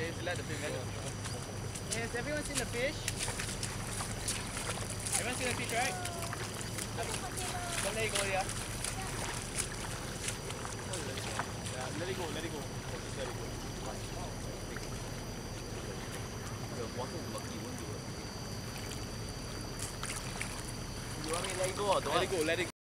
Okay, so let the fish go. Has everyone seen the fish? Everyone seen the fish, right? Don't let it go, yeah. Yeah, let it go, let it go. Just let it go. The water is lucky, won't do it. You want me to let it go or don't? Let it go, let it go.